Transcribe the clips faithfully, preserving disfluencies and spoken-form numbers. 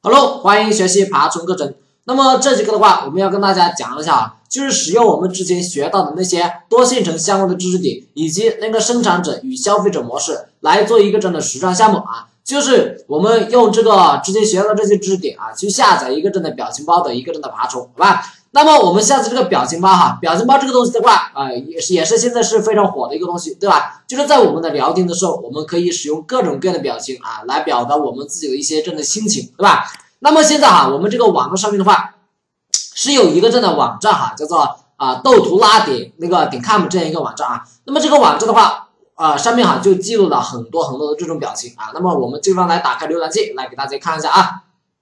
Hello， 欢迎学习爬虫课程。那么这节课的话，我们要跟大家讲一下啊，就是使用我们之前学到的那些多线程相关的知识点，以及那个生产者与消费者模式来做一个这样的实战项目啊。就是我们用这个之前学到的这些知识点啊，去下载一个这样的表情包的一个这样的爬虫，好吧？那么我们下载这个表情包哈，表情包这个东西的话，呃，也是也是现在是非常火的一个东西，对吧？就是在我们的聊天的时候，我们可以使用各种各样的表情啊，来表达我们自己的一些这样的心情，对吧？那么现在哈，我们这个网络上面的话，是有一个这样的网站哈，叫做啊豆图拉点那个点 com 这样一个网站啊。那么这个网站的话，啊上面哈就记录了很多很多的这种表情啊。那么我们这地方来打开浏览器，来给大家看一下啊。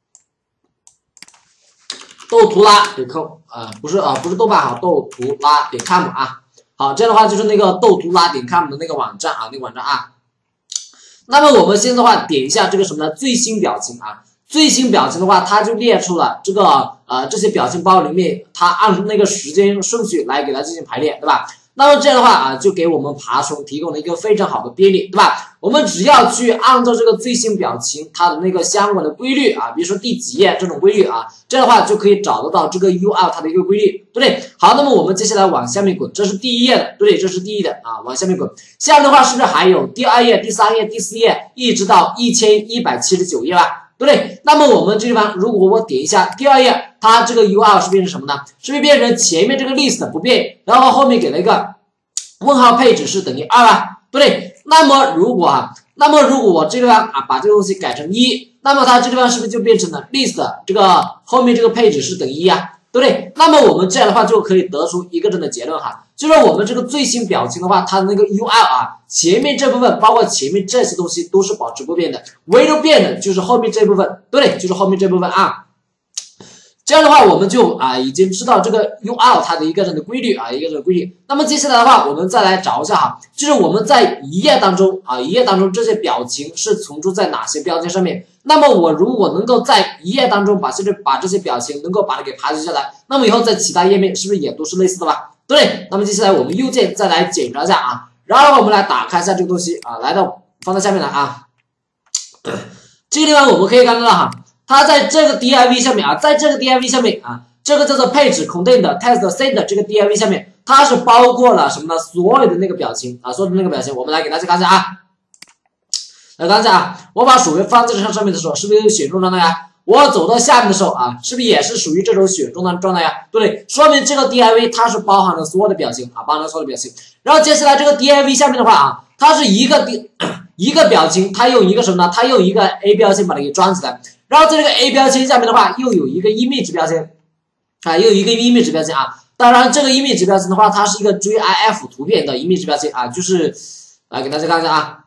豆图拉点 com 啊，不是啊，不是豆瓣哈，豆图拉点 com 啊。好，这样的话就是那个豆图拉点 com 的那个网站啊，那个网站啊。那么我们现在的话，点一下这个什么呢？最新表情啊。最新表情的话，它就列出了这个呃这些表情包里面，它按那个时间顺序来给它进行排列，对吧？那么这样的话啊，就给我们爬虫提供了一个非常好的便利，对吧？我们只要去按照这个最新表情它的那个相关的规律啊，比如说第几页这种规律啊，这样的话就可以找得到这个 U R 它的一个规律，对不对？好，那么我们接下来往下面滚，这是第一页的，对不对？这是第一的啊，往下面滚。下面的话是不是还有第二页、第三页、第四页，一直到一千一百七十九页吧？对不对？那么我们这地方，如果我点一下第二页，它这个 U R 是变成什么呢？是不是变成前面这个 list 不变，然后后面给了一个问号配置是等于二吧？对不对？那么如果啊，那么如果我这地方啊把这个东西改成一，那么它这地方是不是就变成了 list 这个后面这个配置是等于一啊？对不对？那么我们这样的话就可以得出一个这样的结论哈，就是我们这个最新表情的话，它的那个 U R 啊，前面这部分包括前面这些东西都是保持不变的，唯独变的就是后面这部分，对不对？就是后面这部分啊。这样的话，我们就啊已经知道这个 U R 它的一个这样的规律啊，一个这个规律。那么接下来的话，我们再来找一下哈，就是我们在一页当中啊，一页当中这些表情是存储在哪些标签上面？那么我如果能够在一页当中把这个把这些表情能够把它给排除下来，那么以后在其他页面是不是也都是类似的吧？对不对？那么接下来我们右键再来检查一下啊，然后我们来打开一下这个东西啊，来到放到下面来啊，这个地方我们可以看到哈。它在这个 D I V 下面啊，在这个 D I V 下面啊，这个叫做配置 content text set 这个 D I V 下面，它是包括了什么呢？所有的那个表情啊，所有的那个表情，我们来给大家看一下啊，来看一下啊，我把鼠标放在这上面的时候，是不是有选中状态呀？我走到下面的时候啊，是不是也是属于这种选中的状态呀？对不对？说明这个 D I V 它是包含了所有的表情啊，包含了所有的表情。然后接下来这个 D I V 下面的话啊，它是一个一个表情，它用一个什么呢？它用一个 A 标签把它给装起来。然后在这个 A 标签下面的话，又有一个 image 标签啊，又有一个 image 标签啊。当然，这个 image 标签的话，它是一个 GIF 图片的 image 标签啊，就是来给大家看一下啊，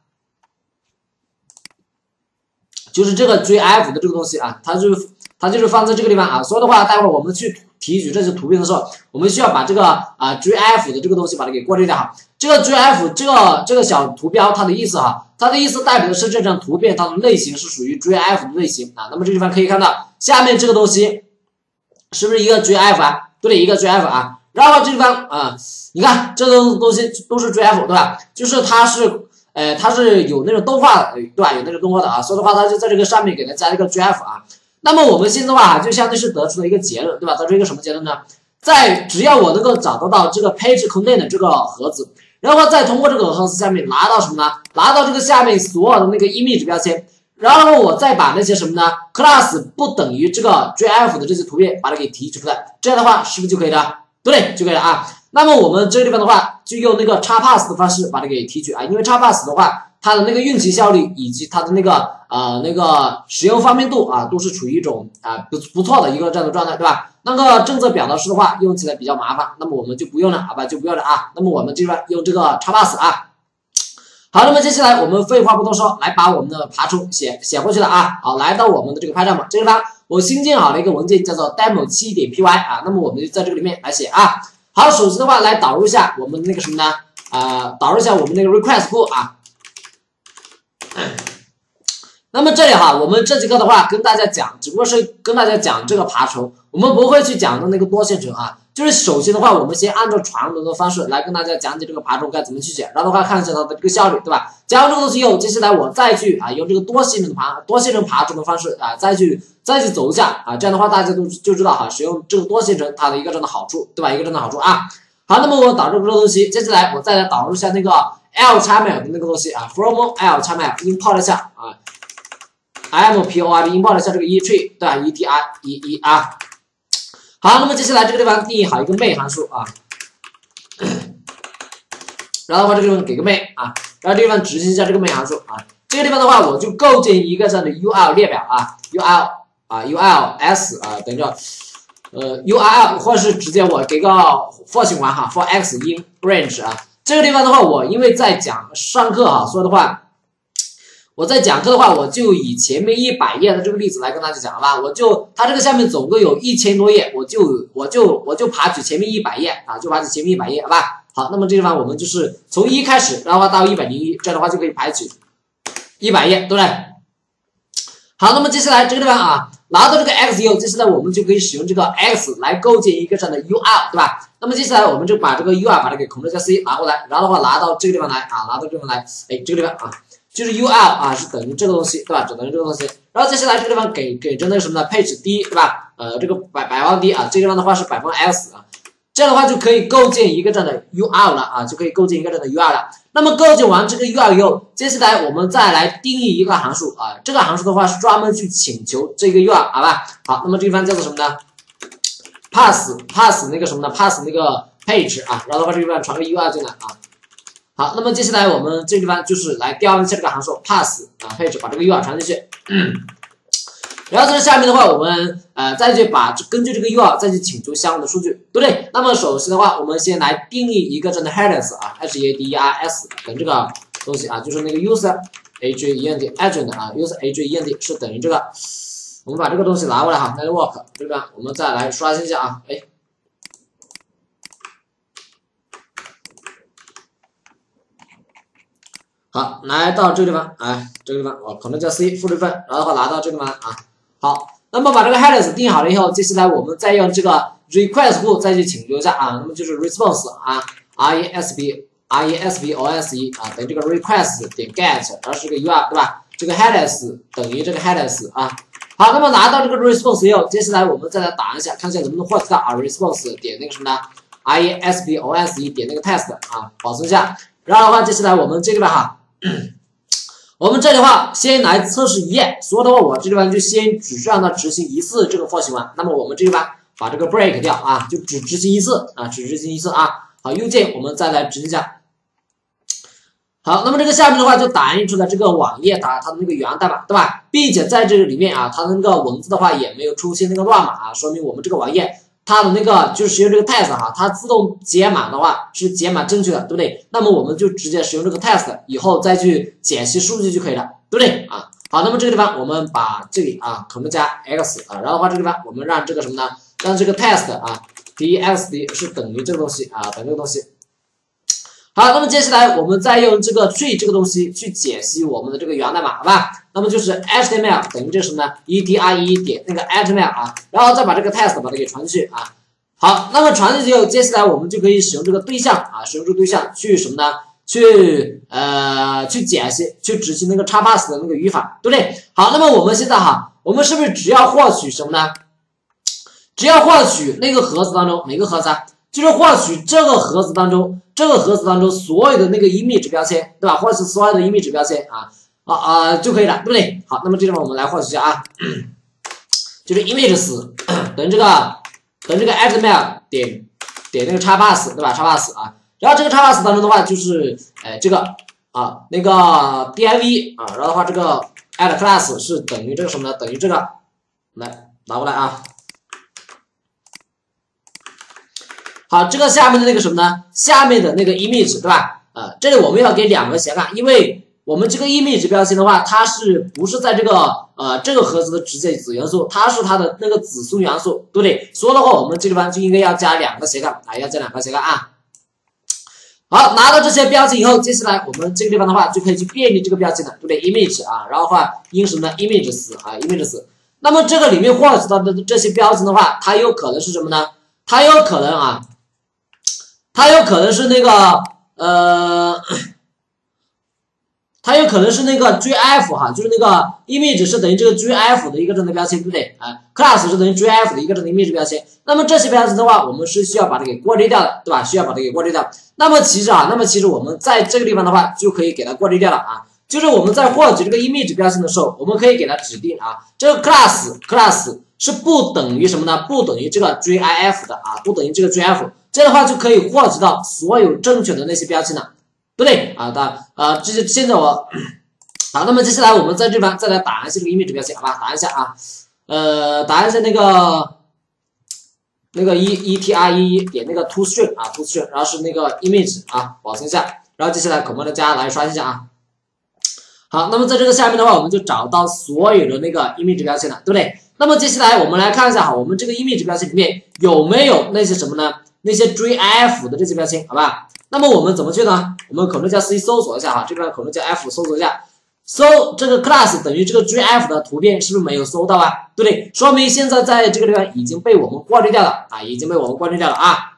就是这个 GIF 的这个东西啊，它就是它就是放在这个地方啊。所以的话，待会儿我们去提取这些图片的时候，我们需要把这个啊 GIF 的这个东西把它给过滤掉哈。这个 GIF 这个这个小图标它的意思哈。它的意思代表的是这张图片它的类型是属于 GIF 的类型啊。那么这地方可以看到下面这个东西是不是一个 GIF 啊？对，一个 GIF 啊。然后这地方啊，你看这个东西都是 GIF 对吧？就是它是呃它是有那种动画的对吧？有那种动画的啊，所以的话它就在这个上面给它加一个 GIF 啊。那么我们现在的话就相当于是得出了一个结论对吧？得出一个什么结论呢？在只要我能够找得到这个 page content 的这个盒子。然后再通过这个盒子下面拿到什么呢？拿到这个下面所有的那个 image 标签，然后我再把那些什么呢 class 不等于这个 GIF 的这些图片把它给提取出来，这样的话是不是就可以了？对不对？就可以了啊。那么我们这个地方的话，就用那个 XPath 的方式把它给提取啊，因为 XPath 的话，它的那个运行效率以及它的那个呃那个使用方便度啊，都是处于一种啊不不错的一个这样的状态，对吧？那个正则表达式的话，用起来比较麻烦，那么我们就不用了，好吧，就不用了啊。那么我们这边用这个 XPath 啊。好，那么接下来我们废话不多说，来把我们的爬虫写写过去了啊。好，来到我们的这个 Python 这地方，我新建好了一个文件叫做 demo 七点 py 啊。那么我们就在这个里面来写啊。好，首先的话来导入一下我们那个什么呢？啊、呃，导入一下我们那个 request 库啊。那么这里哈，我们这节课的话跟大家讲，只不过是跟大家讲这个爬虫，我们不会去讲的那个多线程啊。 就是首先的话，我们先按照传统的方式来跟大家讲解这个爬虫该怎么去解，然后的话看一下它的这个效率，对吧？讲完这个东西以后，接下来我再去啊用这个多线程爬多线程爬虫的方式啊再去再去走一下啊，这样的话大家都就知道哈，使用这个多线程它的一个这样的好处，对吧？一个这样的好处啊。好，那么我导入这个东西，接下来我再来导入一下那个 L 叉 mail 的那个东西啊 ，from L 叉 mail import 一下啊 ，import import 一下这个 e tree 对吧 ？e t r e e 啊。好，那么接下来这个地方定义好一个 main 函数啊，然后的话这个地方给个 main 啊，然后这个地方执行一下这个 main 函数啊，这个地方的话我就构建一个这样的 U R 列表啊 ，U R 啊 U R S 啊等着呃 U R L 或者是直接我给个 for 循环哈 ，for x in range 啊，这个地方的话我因为在讲上课哈，所以的话。我在讲课的话，我就以前面一百页的这个例子来跟大家讲，好吧？我就它这个下面总共有一千多页，我就我就我就爬取前面一百页啊，就爬取前面一百页，好吧？好，那么这地方我们就是从一开始，然后到一百零一，这样的话就可以排取一百页，对不对？好，那么接下来这个地方啊，拿到这个 x 以后，接下来我们就可以使用这个 x 来构建一个这样的 U R， 对吧？那么接下来我们就把这个 U R 把它给 Ctrl 加 C 拿过来，然后的话拿到这个地方来啊，拿到这个地方来，哎，这个地方啊。就是 U R 啊是等于这个东西，对吧？只等于这个东西。然后接下来这个地方给给着那个什么呢？配置低，对吧？呃，这个百百万低啊，这个地方的话是百分 S 啊，这样的话就可以构建一个这样的 U R 了啊，就可以构建一个这样的 U R 了。那么构建完这个 U R 以后，接下来我们再来定义一个函数啊，这个函数的话是专门去请求这个 U R， 好吧？好，那么这地方叫做什么呢 ？pass pass 那个什么呢 ？pass 那个配置啊，然后的话这地方传个 U R 进来啊。好，那么接下来我们这地方就是来调用一下这个函数 pass 啊配置，把这个 U R 传进去。然后在下面的话，我们呃再去把根据这个 U R 再去请求相应的数据，对不对？那么首先的话，我们先来定义一个这样的 headers 啊 ，h a d e r s 等这个东西啊，就是那个 user h a e n d agent 啊 ，user h a e n d 是等于这个。我们把这个东西拿过来哈 ，network 这个我们再来刷新一下啊，哎。好，来到这个地方，哎，这个地方我 Ctrl 加 C 复制份，然后的话拿到这个地方啊。好，那么把这个 headers 定好了以后，接下来我们再用这个 request 库再去请求一下啊，那么就是 response 啊 ，resp response 啊，等于这个 request 点 get， 然后是个 U R 对吧？这个 headers 等于这个 headers 啊。好，那么拿到这个 response 以后，接下来我们再来打一下，看一下能不能获取到啊 response 点那个什么呢 response 点那个 test 啊，保存一下。然后的话，接下来我们这个地方哈。我们这里的话，先来测试一页，所以的话，我这地方就先只是让它执行一次这个 for 循环。那么我们这地方把这个 break 掉啊，就只执行一次啊，只执行一次啊。好，右键我们再来执行一下。好，那么这个下面的话就打印出来这个网页它它的那个源代码，对吧？并且在这个里面啊，它的那个文字的话也没有出现那个乱码啊，说明我们这个网页。它的那个就是使用这个 test 哈，它自动解码的话是解码正确的，对不对？那么我们就直接使用这个 test 以后再去解析数据就可以了，对不对啊？好，那么这个地方我们把这里啊 Ctrl 加 X 啊，然后的话这个地方我们让这个什么呢？让这个 test 啊 txt 是等于这个东西啊，等于这个东西。好，那么接下来我们再用这个 tree 这个东西去解析我们的这个源代码，好吧？那么就是 H T M L 等于这个什么呢 ？E D R E 点那个 H T M L 啊，然后再把这个 test 把它给传进去啊。好，那么传进去以后，接下来我们就可以使用这个对象啊，使用这个对象去什么呢？去呃去解析，去执行那个 XPath 的那个语法，对不对？好，那么我们现在哈，我们是不是只要获取什么呢？只要获取那个盒子当中哪个盒子啊？就是获取这个盒子当中，这个盒子当中所有的那个 image 标签，对吧？或者是所有的 image 标签啊啊啊就可以了，对不对？好，那么这地方我们来获取一下啊，就是 images 等于这个等于这个 H T M L 点点那个 XPath 对吧 ？XPath 啊，然后这个 XPath 当中的话就是呃这个啊那个 div 啊，然后的话这个 add class 是等于这个什么呢？等于这个，来拿过来啊。好，这个下面的那个什么呢？下面的那个 image 对吧？呃，这里我们要给两个斜杠，因为我们这个 image 标签的话，它是不是在这个呃这个盒子的直接子元素，它是它的那个子孙元素，对不对？所以的话，我们这地方就应该要加两个斜杠啊，要加两个斜杠啊。好，拿到这些标签以后，接下来我们这个地方的话就可以去变异这个标签了，对不对 ？image 啊，然后的话因什么呢 ？images 啊 ，images。那么这个里面获取到的这些标签的话，它有可能是什么呢？ 它有可能啊，它有可能是那个呃。它有可能是那个 gif 哈，就是那个 image 是等于这个 gif 的一个这样的标签，对不对啊 ？class 是等于 gif 的一个这样的 image 标签。那么这些标签的话，我们是需要把它给过滤掉的，对吧？需要把它给过滤掉。那么其实啊，那么其实我们在这个地方的话，就可以给它过滤掉了啊。就是我们在获取这个 image 标签的时候，我们可以给它指定啊，这个 class class 是不等于什么呢？不等于这个 gif 的啊，不等于这个 gif。这样的话就可以获取到所有正确的那些标签了。对不对啊？的啊，这是现在我好，那么接下来我们在这边再来打一下这个 image 标签，好吧？打一下啊，呃，打一下那个那个 e e t r e e 点那个 to string 啊 to string， 然后是那个 image 啊，保存一下，然后接下来 command 加来刷新一下啊。好，那么在这个下面的话，我们就找到所有的那个 image 标签了，对不对？那么接下来我们来看一下哈，我们这个 image 标签里面有没有那些什么呢？那些 gif 的这些标签，好吧？那么我们怎么去呢？我们 Ctrl 加 C 搜索一下哈，这边 Ctrl 加 F 搜索一下，搜这个 class 等于这个 gif 的图片是不是没有搜到啊？对不对？说明现在在这个地方已经被我们过滤掉了啊，已经被我们过滤掉了啊。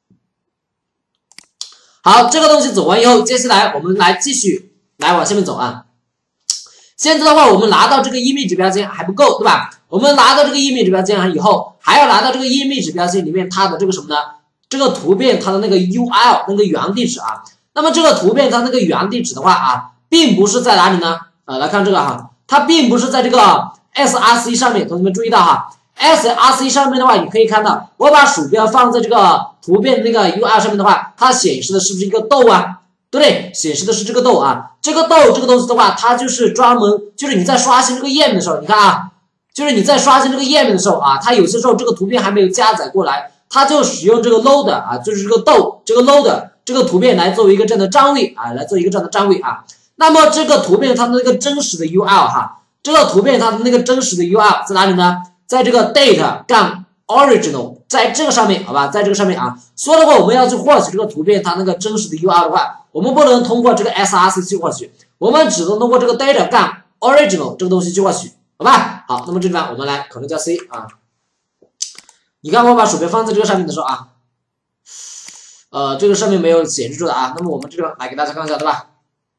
好，这个东西走完以后，接下来我们来继续来往下面走啊。现在的话，我们拿到这个 image 标签还不够，对吧？我们拿到这个 image 标签以后，还要拿到这个 image 标签里面它的这个什么呢？这个图片它的那个 U R 那个原地址啊，那么这个图片它那个原地址的话啊，并不是在哪里呢？呃，来看这个哈，它并不是在这个 S R C 上面，同学们注意到哈 ，S R C 上面的话，你可以看到，我把鼠标放在这个图片的那个 U R 上面的话，它显示的是不是一个豆啊？对不对？显示的是这个豆啊，这个豆这个东西的话，它就是专门就是你在刷新这个页面的时候，你看啊，就是你在刷新这个页面的时候啊，它有些时候这个图片还没有加载过来。它就使用这个 load 啊，就是这个豆这个 load 这个图片来作为一个这样的占位啊，来做一个这样的占位啊。那么这个图片它的那个真实的 U R 哈，这个图片它的那个真实的 U R 在哪里呢？在这个 date 杠 original， 在这个上面，好吧，在这个上面啊。所以的话，我们要去获取这个图片它那个真实的 U R 的话，我们不能通过这个 S R C 去获取，我们只能通过这个 date 杠 original 这个东西去获取，好吧？好，那么这地方我们来 Ctrl 加 C 啊。你看我把鼠标放在这个上面的时候啊，呃，这个上面没有显示出的啊。那么我们这个来给大家看一下，对吧？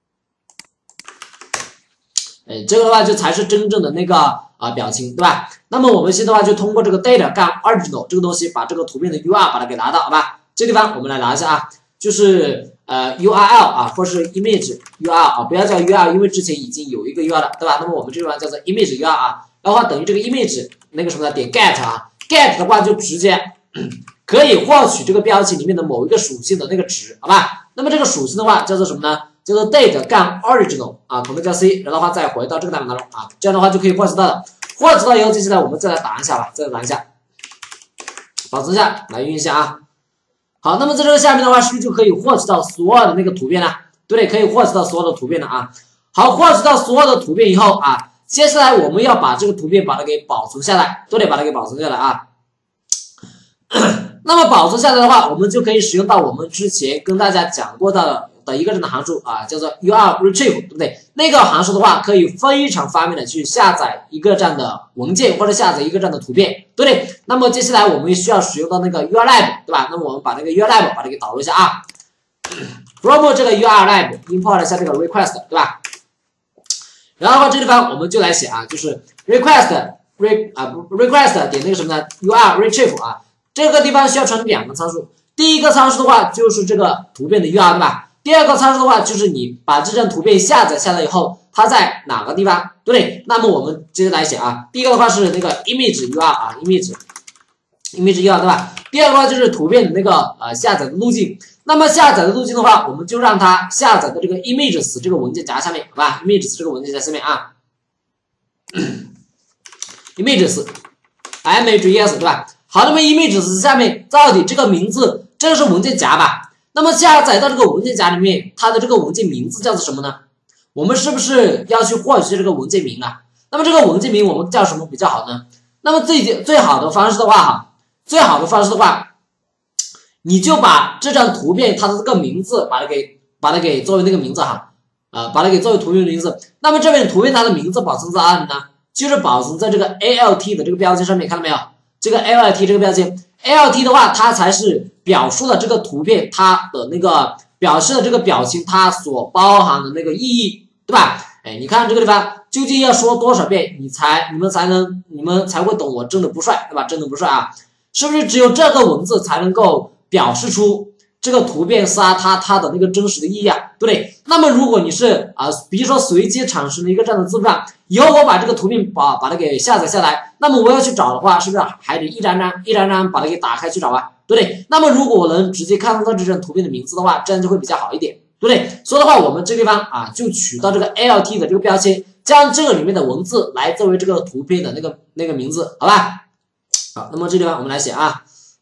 哎，这个的话就才是真正的那个啊、呃、表情，对吧？那么我们现在的话就通过这个 data 杠 original 这个东西，把这个图片的 U R 把它给拿到，好吧？这地方我们来拿一下啊，就是呃 U R L 啊，或者是 image U R 啊，不要叫 U R， 因为之前已经有一个 U R 了，对吧？那么我们这地方叫做 image U R 啊，然后等于这个 image 那个什么呢？点 get 啊。get 的话就直接可以获取这个标签里面的某一个属性的那个值，好吧？那么这个属性的话叫做什么呢？叫做 date 杠 original 啊，我们叫 C， 然后的话再回到这个代码当中啊，这样的话就可以获取到了。获取到以后，接下来我们再来打一下吧，再来打一下，保存一下，来运一下啊。好，那么在这个下面的话，是不是就可以获取到所有的那个图片呢？对不对？可以获取到所有的图片了啊。好，获取到所有的图片以后啊。接下来我们要把这个图片把它给保存下来，都得把它给保存下来啊。那么保存下来的话，我们就可以使用到我们之前跟大家讲过的的一个这样的函数啊，叫做 U R retrieve， 对不对？那个函数的话，可以非常方便的去下载一个这样的文件或者下载一个这样的图片，对不对？那么接下来我们需要使用到那个 U R lab， 对吧？那么我们把那个 U R lab 把它给导入一下啊。from 这个 U R lab import 一下这个 request， 对吧？然后这个地方我们就来写啊，就是 request re 啊 request 点那个什么呢 U R retrieve 啊，这个地方需要传两个参数，第一个参数的话就是这个图片的 U R， 对吧？第二个参数的话就是你把这张图片下载下来以后，它在哪个地方，对不对？那么我们接着来写啊，第一个的话是那个 image U R 啊 image image U R， 对吧？第二个的话就是图片的那个呃下载的路径。那么下载的路径的话，我们就让它下载到这个 images 这个文件夹下面，好吧 ？images 这个文件夹下面啊 ，images M A G E S 对吧？好，那么 images 下面到底这个名字，这个是文件夹吧？那么下载到这个文件夹里面，它的这个文件名字叫做什么呢？我们是不是要去获取这个文件名啊？那么这个文件名我们叫什么比较好呢？那么最最好的方式的话哈，最好的方式的话。你就把这张图片它的这个名字把它给把它给作为那个名字哈，啊，把它给作为图片的名字。那么这边图片它的名字保存在哪里呢？就是保存在这个 A L T 的这个标签上面，看到没有？ 这个 alt 这个标签 ，alt 的话，它才是表述了这个图片它的那个表示的这个表情它所包含的那个意义，对吧？哎，你看这个地方究竟要说多少遍，你才你们才能你们才会懂我真的不帅，对吧？真的不帅啊，是不是只有这个文字才能够表示出这个图片是啊它它的那个真实的意义啊，对不对？那么如果你是啊，比如说随机产生的一个这样的字符串，以后我把这个图片把把它给下载下来，那么我要去找的话，是不是还得一张张一张张把它给打开去找啊，对不对？那么如果我能直接看到这张图片的名字的话，这样就会比较好一点，对不对？所以的话，我们这个地方啊，就取到这个 alt 的这个标签，将这个里面的文字来作为这个图片的那个那个名字，好吧？好，那么这地方我们来写啊。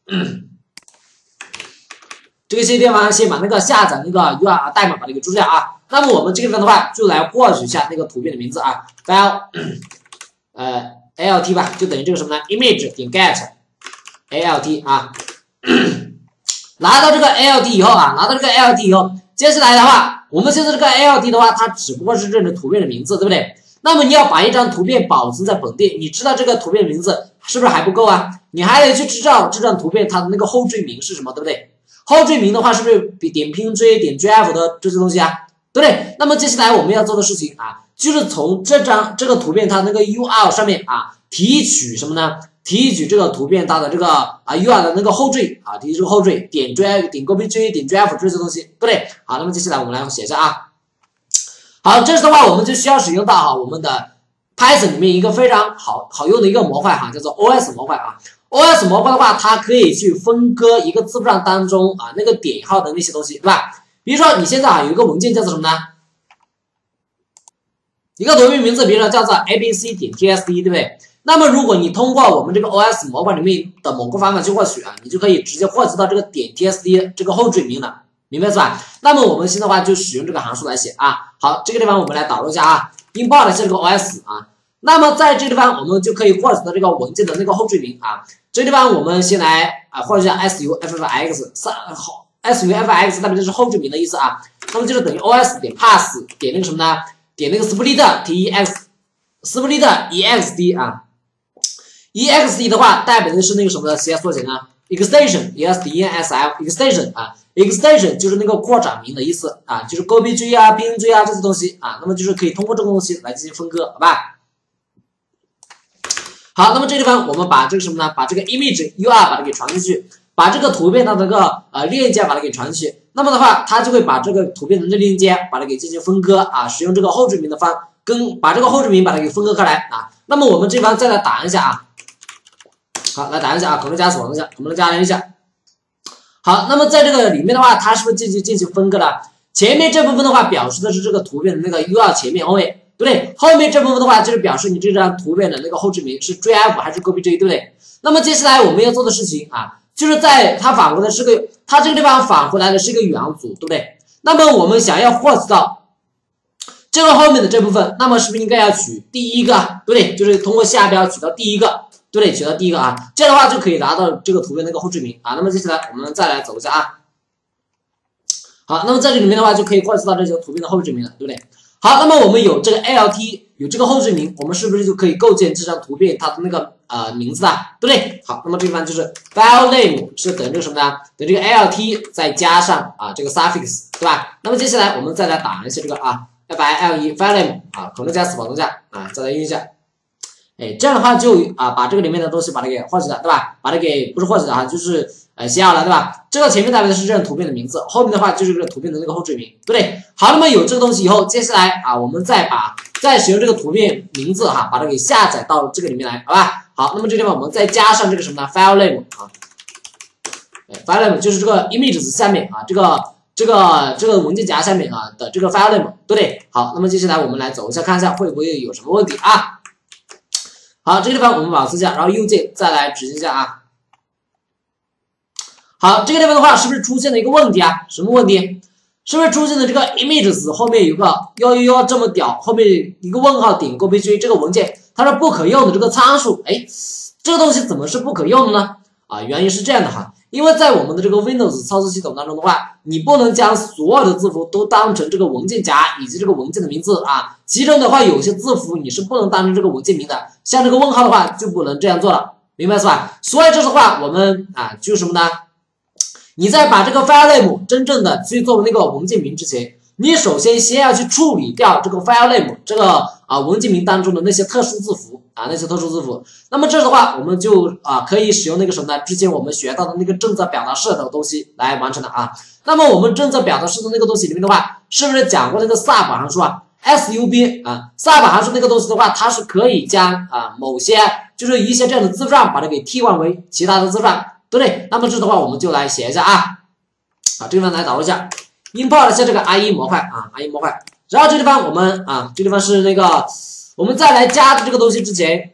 这个些地方先把那个下载那个 U R L 代码把它给注掉啊。那么我们这个地方的话，就来获取一下那个图片的名字啊 ，file 呃 alt 吧，就等于这个什么呢 ？image 点 get alt 啊。拿到这个 alt 以后啊，拿到这个 alt 以后，接下来的话，我们现在这个 alt 的话，它只不过是认着图片的名字，对不对？那么你要把一张图片保存在本地，你知道这个图片名字是不是还不够啊？你还得去知道这张图片它的那个后缀名是什么，对不对？后缀名的话，是不是比点拼追、点 gif 的这些东西啊？对不对？那么接下来我们要做的事情啊，就是从这张这个图片它那个 U R L 上面啊，提取什么呢？提取这个图片它的这个啊 U R L 的那个后缀啊，提取这个后缀，点 gif、点 copy 点 gif 这些东西，对不对？好，那么接下来我们来写一下啊。好，这时的话我们就需要使用到哈我们的 Python 里面一个非常好好用的一个模块哈，叫做 O S 模块啊。O S 模块的话，它可以去分割一个字符串当中啊那个点号的那些东西，对吧？比如说你现在啊有一个文件叫做什么呢？一个图片名字，比如说叫做 A B C 点 T S D， 对不对？那么如果你通过我们这个 O S 模块里面的某个方法去获取啊，你就可以直接获取到这个点 T S D 这个后缀名了，明白是吧？那么我们现在的话就使用这个函数来写啊。好，这个地方我们来导入一下啊 ，import 这个 O S 啊。那么在这个地方我们就可以获取到这个文件的那个后缀名啊。这个地方我们先来啊获取一下 sufx 三好 sufx 代表就是后缀名的意思啊。那么就是等于 os 点 pass 点那个什么呢？点那个 split tex split ext 啊 ext 的话代表的是那个什么的 C S 缩写呢 ？extension extensl extension 啊 extension 就是那个扩展名的意思啊，就是 copy 啊、拼追啊这些东西啊，那么就是可以通过这个东西来进行分割，好吧？好，那么这个地方我们把这个什么呢？把这个 image U R 把它给传进去，把这个图片它的这个呃链接把它给传进去。那么的话，它就会把这个图片的这链接把它给进行分割啊，使用这个后缀名的方跟把这个后缀名把它给分割开来啊。那么我们这方再来打一下啊，好，来打一下啊，可能加锁一下，我们来加连一下。好，那么在这个里面的话，它是不是进行进行分割了？前面这部分的话表示的是这个图片的那个 U R 前面后面。对不对？后面这部分的话，就是表示你这张图片的那个后缀名是 gif 还是 copy， 对不对？那么接下来我们要做的事情啊，就是在它返回的是个，它这个地方返回来的是一个元组，对不对？那么我们想要获取到这个后面的这部分，那么是不是应该要取第一个，对不对？就是通过下标取到第一个，对不对？取到第一个啊，这样的话就可以拿到这个图片那个后缀名啊。那么接下来我们再来走一下啊。好，那么在这里面的话就可以获取到这些图片的后缀名了，对不对？好，那么我们有这个 alt 有这个后缀名，我们是不是就可以构建这张图片它的那个呃名字啊，对不对？好，那么这地方就是 file name 是等于这个什么呢？等于这个 alt 再加上啊这个 suffix， 对吧？那么接下来我们再来打一下这个啊 file file name 啊，可能加死保存下啊，再来用一下。哎，这样的话就啊把这个里面的东西把它给获取了，对吧？把它给不是获取了哈，就是呃写好了，对吧？这个前面代表的是这张图片的名字，后面的话就是这个图片的那个后缀名，对不对？好，那么有这个东西以后，接下来啊我们再把再使用这个图片名字哈，把它给下载到这个里面来，好吧？好，那么这地方我们再加上这个什么呢 ？file name 啊，哎 ，file name 就是这个 images 下面啊，这个这个这个文件夹下面啊的这个 file name， 对不对？好，那么接下来我们来走一下看一下会不会有什么问题啊？好，这个地方我们保持一下，然后右键再来执行一下啊。好，这个地方的话是不是出现了一个问题啊？什么问题？是不是出现了这个 images 后面有个幺幺幺这么屌，后面一个问号点 copy 这个文件它是不可用的这个参数？哎，这个东西怎么是不可用的呢？啊，原因是这样的哈，因为在我们的这个 Windows 操作系统当中的话，你不能将所有的字符都当成这个文件夹以及这个文件的名字啊，其中的话有些字符你是不能当成这个文件名的，像这个问号的话就不能这样做了。 明白是吧？所以这的话，我们啊就是什么呢？你在把这个 file name 真正的去作为那个文件名之前，你首先先要去处理掉这个 file name 这个啊文件名当中的那些特殊字符啊那些特殊字符。那么这的话，我们就啊可以使用那个什么呢？之前我们学到的那个正则表达式的东西来完成的啊。那么我们正则表达式的那个东西里面的话，是不是讲过那个 sub 函数啊 ？sub 啊 sub 函数那个东西的话，它是可以将啊某些就是一些这样的字串把它给替换为其他的字串。对不对？那么这的话，我们就来写一下啊，啊，这地方来导入一下 ，import 一下这个 I E 模块啊 ，I E 模块。然后这地方我们啊，这地方是那个，我们再来加这个东西之前，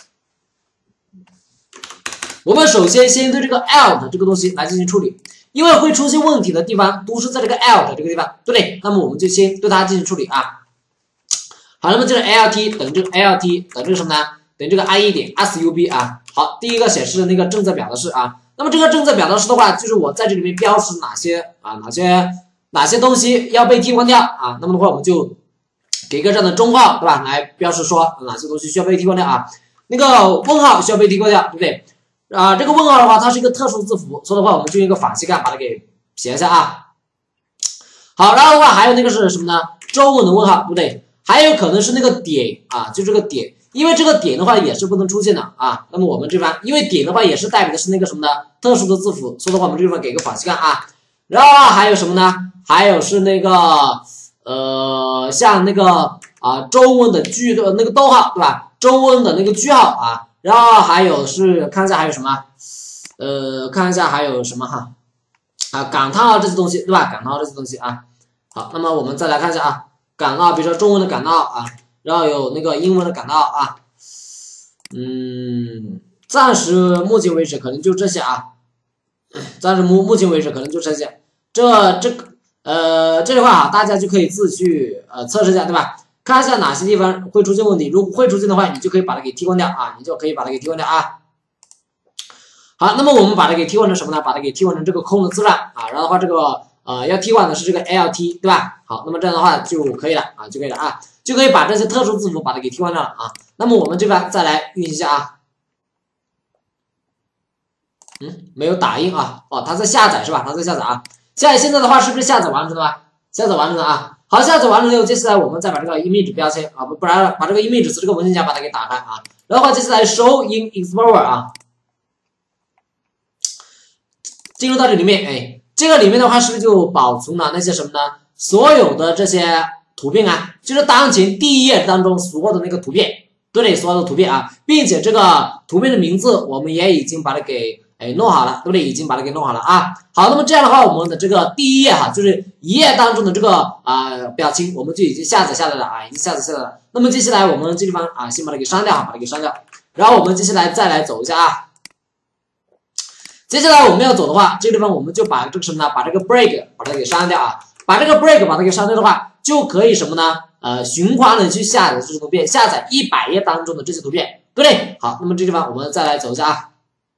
我们首先先对这个 alt 这个东西来进行处理，因为会出现问题的地方都是在这个 alt 这个地方，对不对？那么我们就先对它进行处理啊。好，那么这个 lt 等于这个 lt 等于这个什么呢？等于这个 I E 点 sub 啊。好，第一个显示的那个正则表达式啊。那么这个正则表达式的话，就是我在这里面标识哪些啊哪些哪些东西要被替换掉啊。那么的话，我们就给一个这样的中号，对吧？来标识说哪些东西需要被替换掉啊。那个问号需要被替换掉，对不对？啊，这个问号的话，它是一个特殊字符，所以的话，我们就用一个反斜杠把它给写一下啊。好，然后的话还有那个是什么呢？中文的问号，对不对？还有可能是那个点啊，就这个点。因为这个点的话也是不能出现的啊，那么我们这边因为点的话也是代表的是那个什么呢？特殊的字符，所以的话我们这地方给个反斜杠啊，然后还有什么呢？还有是那个呃像那个啊中文的句的那个逗号对吧？中文的那个句号啊，然后还有是看一下还有什么？呃看一下还有什么哈？啊感叹号这些东西对吧？感叹号这些东西啊，好，那么我们再来看一下啊，感叹号，比如说中文的感叹号啊。然后有那个英文的感叹号啊，嗯，暂时目前为止可能就这些啊，暂时目目前为止可能就这些，这这个呃这句话啊，大家就可以自己去呃测试一下，对吧？看一下哪些地方会出现问题，如果会出现的话，你就可以把它给替换掉啊，你就可以把它给替换掉啊。好，那么我们把它给替换成什么呢？把它给替换成这个空的字串啊，然后的话这个呃要替换的是这个 lt 对吧？好，那么这样的话就可以了啊，就可以了啊。就可以把这些特殊字符把它给替换掉了啊。那么我们这边再来运行一下啊，嗯，没有打印啊，哦，它在下载是吧？它在下载啊。现在现在的话是不是下载完成了吧？下载完成了啊。好，下载完成了以后，接下来我们再把这个 image 标签啊，不不然把这个 image 这个文件夹把它给打开啊。然后的话接下来 show in explorer 啊，进入到这里面，哎，这个里面的话是不是就保存了那些什么呢？所有的这些图片啊，就是当前第一页当中所有的那个图片，对不对？所有的图片啊，并且这个图片的名字我们也已经把它给哎弄好了，对不对？已经把它给弄好了啊。好，那么这样的话，我们的这个第一页哈，就是一页当中的这个啊、呃、表情，我们就已经下载下来了啊，已经下载下来了。那么接下来我们这地方啊，先把它给删掉，把它给删掉。然后我们接下来再来走一下啊。接下来我们要走的话，这个地方我们就把这个什么呢？把这个 break 把它给删掉啊。把这个 break 把它给删掉的话，就可以什么呢？呃，循环的去下载这些图片，下载一百页当中的这些图片，对不对？好，那么这地方我们再来走一下啊。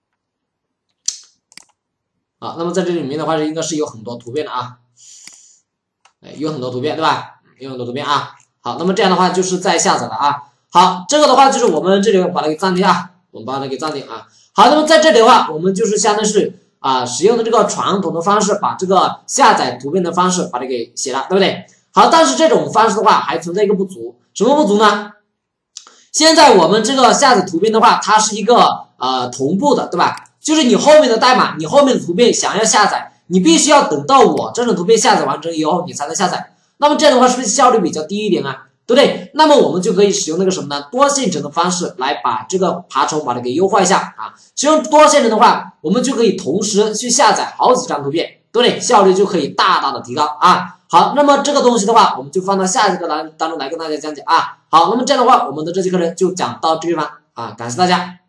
好，那么在这里面的话是应该是有很多图片的啊，哎，有很多图片对吧？有很多图片啊。好，那么这样的话就是在下载了啊。好，这个的话就是我们这里把它给暂停啊，我们把它给暂停啊。好，那么在这里的话，我们就是相当于是。啊，使用的这个传统的方式，把这个下载图片的方式把它给写了，对不对？好，但是这种方式的话，还存在一个不足，什么不足呢？现在我们这个下载图片的话，它是一个呃同步的，对吧？就是你后面的代码，你后面的图片想要下载，你必须要等到我这种图片下载完成以后，你才能下载。那么这样的话，是不是效率比较低一点啊？对不对？那么我们就可以使用那个什么呢？多线程的方式来把这个爬虫把它给优化一下啊。使用多线程的话，我们就可以同时去下载好几张图片，对不对？效率就可以大大的提高啊。好，那么这个东西的话，我们就放到下一个栏当中来跟大家讲解啊。好，那么这样的话，我们的这节课呢就讲到这个地方啊，感谢大家。